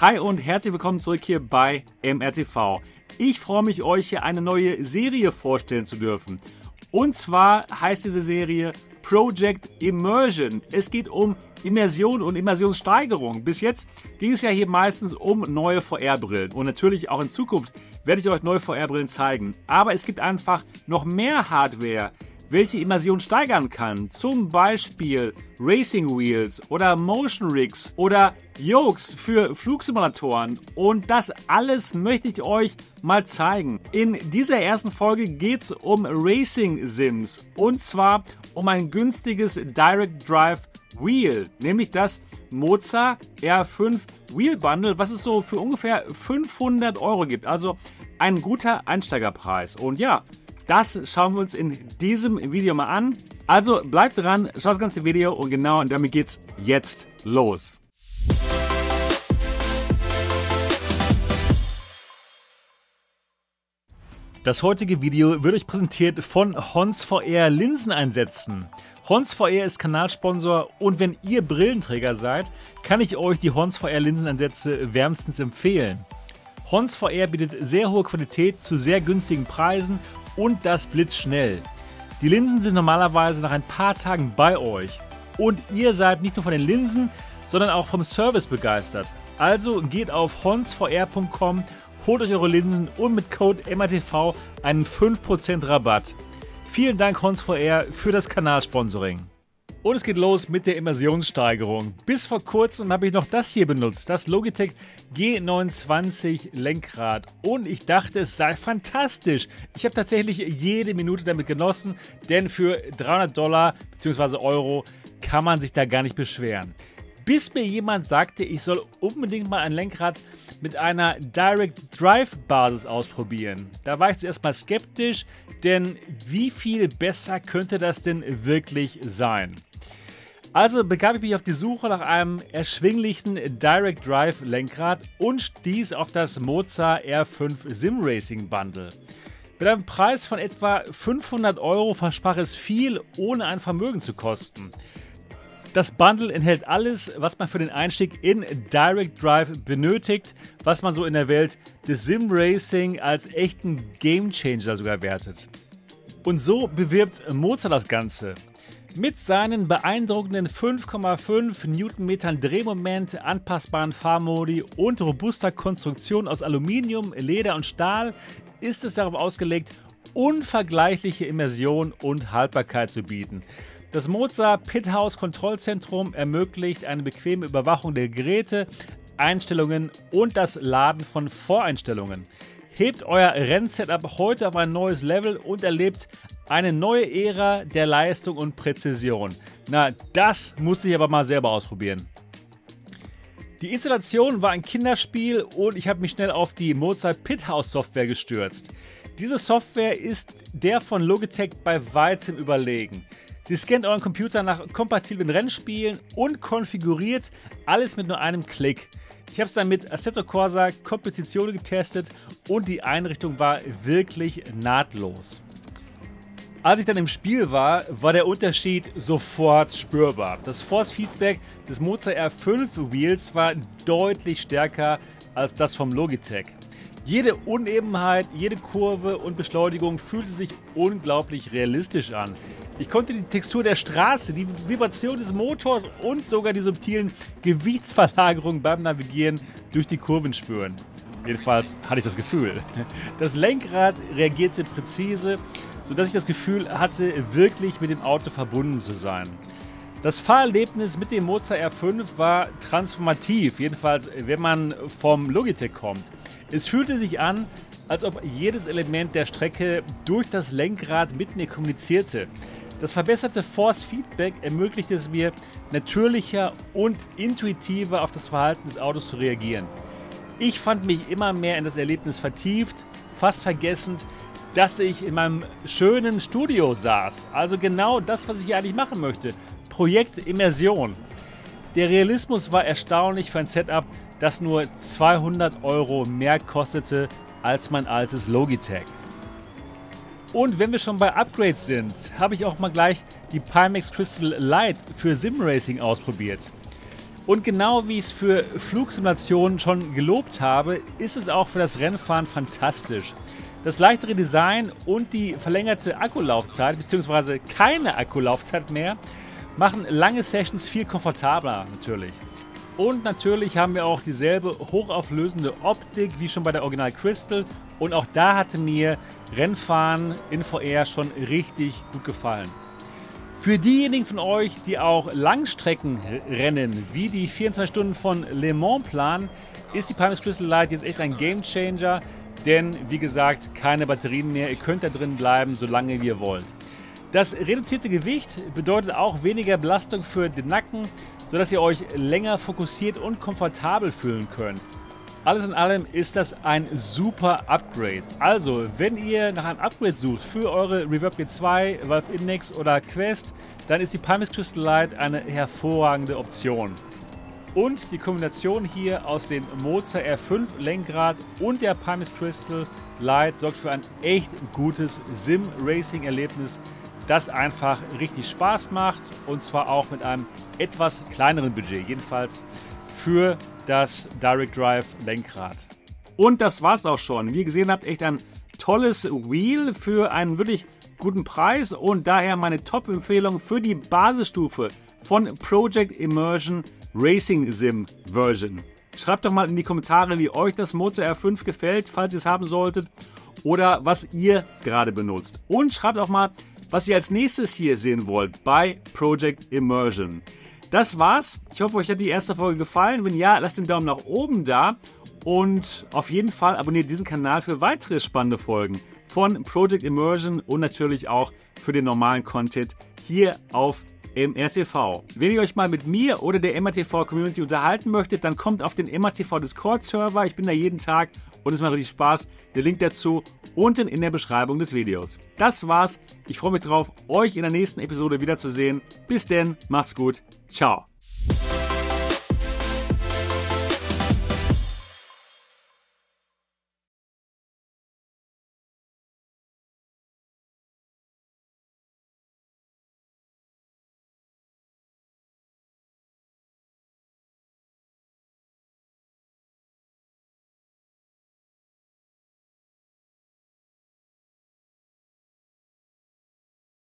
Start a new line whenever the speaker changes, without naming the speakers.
Hi und herzlich willkommen zurück hier bei MRTV. Ich freue mich, euch hier eine neue Serie vorstellen zu dürfen. Und zwar heißt diese Serie Project Immersion. Es geht um Immersion und Immersionssteigerung. Bis jetzt ging es ja hier meistens um neue VR-Brillen. Und natürlich auch in Zukunft werde ich euch neue VR-Brillen zeigen. Aber es gibt einfach noch mehr Hardware, welche Immersion steigern kann. Zum Beispiel Racing Wheels oder Motion Rigs oder Yokes für Flugsimulatoren. Und das alles möchte ich euch mal zeigen. In dieser ersten Folge geht es um Racing Sims. Und zwar um ein günstiges Direct Drive Wheel. Nämlich das Moza R5 Wheel Bundle, was es so für ungefähr 500 € gibt. Also ein guter Einsteigerpreis. Und ja, das schauen wir uns in diesem Video mal an. Also bleibt dran, schaut das ganze Video und genau damit geht's jetzt los. Das heutige Video wird euch präsentiert von Hons VR Linseneinsätzen. Hons VR ist Kanalsponsor und wenn ihr Brillenträger seid, kann ich euch die Hons VR Linseneinsätze wärmstens empfehlen. Hons VR bietet sehr hohe Qualität zu sehr günstigen Preisen und das blitzschnell. Die Linsen sind normalerweise nach ein paar Tagen bei euch. Und ihr seid nicht nur von den Linsen, sondern auch vom Service begeistert. Also geht auf honsvr.com, holt euch eure Linsen und mit Code MRTV einen 5% Rabatt. Vielen Dank Hons VR für das Kanalsponsoring. Und es geht los mit der Immersionssteigerung. Bis vor kurzem habe ich noch das hier benutzt, das Logitech G29 Lenkrad. Und ich dachte, es sei fantastisch. Ich habe tatsächlich jede Minute damit genossen, denn für $300 bzw. Euro kann man sich da gar nicht beschweren. Bis mir jemand sagte, ich soll unbedingt mal ein Lenkrad mit einer Direct Drive Basis ausprobieren. Da war ich zuerst mal skeptisch, denn wie viel besser könnte das denn wirklich sein? Also begab ich mich auf die Suche nach einem erschwinglichen Direct Drive Lenkrad und stieß auf das Moza R5 Sim Racing Bundle. Mit einem Preis von etwa 500 € versprach es viel, ohne ein Vermögen zu kosten. Das Bundle enthält alles, was man für den Einstieg in Direct Drive benötigt, was man so in der Welt des Sim Racing als echten Gamechanger sogar wertet. Und so bewirbt Moza das Ganze. Mit seinen beeindruckenden 5,5 Newtonmetern Drehmoment, anpassbaren Fahrmodi und robuster Konstruktion aus Aluminium, Leder und Stahl ist es darauf ausgelegt, unvergleichliche Immersion und Haltbarkeit zu bieten. Das Moza Pithouse Kontrollzentrum ermöglicht eine bequeme Überwachung der Geräte, Einstellungen und das Laden von Voreinstellungen. Hebt euer Rennsetup heute auf ein neues Level und erlebt eine neue Ära der Leistung und Präzision. Na, das musste ich aber mal selber ausprobieren. Die Installation war ein Kinderspiel und ich habe mich schnell auf die Moza Pithouse Software gestürzt. Diese Software ist der von Logitech bei weitem überlegen. Sie scannt euren Computer nach kompatiblen Rennspielen und konfiguriert alles mit nur einem Klick. Ich habe es dann mit Assetto Corsa Competizione getestet und die Einrichtung war wirklich nahtlos. Als ich dann im Spiel war, war der Unterschied sofort spürbar. Das Force Feedback des Moza R5 Wheels war deutlich stärker als das vom Logitech. Jede Unebenheit, jede Kurve und Beschleunigung fühlte sich unglaublich realistisch an. Ich konnte die Textur der Straße, die Vibration des Motors und sogar die subtilen Gewichtsverlagerungen beim Navigieren durch die Kurven spüren. Jedenfalls hatte ich das Gefühl. Das Lenkrad reagierte präzise, sodass ich das Gefühl hatte, wirklich mit dem Auto verbunden zu sein. Das Fahrerlebnis mit dem Moza R5 war transformativ, jedenfalls wenn man vom Logitech kommt. Es fühlte sich an, als ob jedes Element der Strecke durch das Lenkrad mit mir kommunizierte. Das verbesserte Force Feedback ermöglichte es mir, natürlicher und intuitiver auf das Verhalten des Autos zu reagieren. Ich fand mich immer mehr in das Erlebnis vertieft, fast vergessend, dass ich in meinem schönen Studio saß. Also genau das, was ich hier eigentlich machen möchte. Projekt Immersion. Der Realismus war erstaunlich für ein Setup, das nur 200 € mehr kostete als mein altes Logitech. Und wenn wir schon bei Upgrades sind, habe ich auch mal gleich die Pimax Crystal Lite für Sim Racing ausprobiert. Und genau wie ich es für Flugsimulationen schon gelobt habe, ist es auch für das Rennfahren fantastisch. Das leichtere Design und die verlängerte Akkulaufzeit, beziehungsweise keine Akkulaufzeit mehr, machen lange Sessions viel komfortabler natürlich. Und natürlich haben wir auch dieselbe hochauflösende Optik wie schon bei der Original Crystal. Und auch da hatte mir Rennfahren in VR schon richtig gut gefallen. Für diejenigen von euch, die auch Langstreckenrennen wie die 24 Stunden von Le Mans planen, ist die Pimax Crystal Lite jetzt echt ein Gamechanger. Denn, wie gesagt, keine Batterien mehr. Ihr könnt da drin bleiben, solange ihr wollt. Das reduzierte Gewicht bedeutet auch weniger Belastung für den Nacken, sodass ihr euch länger fokussiert und komfortabel fühlen könnt. Alles in allem ist das ein super Upgrade. Also, wenn ihr nach einem Upgrade sucht für eure Reverb G2, Valve Index oder Quest, dann ist die Pimax Crystal Lite eine hervorragende Option. Und die Kombination hier aus dem Moza R5 Lenkrad und der Pimax Crystal Lite sorgt für ein echt gutes Sim-Racing-Erlebnis, das einfach richtig Spaß macht und zwar auch mit einem etwas kleineren Budget, jedenfalls für das Direct Drive Lenkrad. Und das war's auch schon. Wie ihr gesehen habt, echt ein tolles Wheel für einen wirklich guten Preis und daher meine Top-Empfehlung für die Basisstufe von Project Immersion Racing Sim Version. Schreibt doch mal in die Kommentare, wie euch das Moza R5 gefällt, falls ihr es haben solltet, oder was ihr gerade benutzt. Und schreibt auch mal, was ihr als nächstes hier sehen wollt bei Project Immersion. Das war's. Ich hoffe, euch hat die erste Folge gefallen. Wenn ja, lasst den Daumen nach oben da und auf jeden Fall abonniert diesen Kanal für weitere spannende Folgen von Project Immersion und natürlich auch für den normalen Content hier auf MRTV. Wenn ihr euch mal mit mir oder der MRTV Community unterhalten möchtet, dann kommt auf den MRTV Discord Server. Ich bin da jeden Tag und es macht richtig Spaß. Der Link dazu unten in der Beschreibung des Videos. Das war's. Ich freue mich drauf, euch in der nächsten Episode wiederzusehen. Bis denn, macht's gut. Ciao.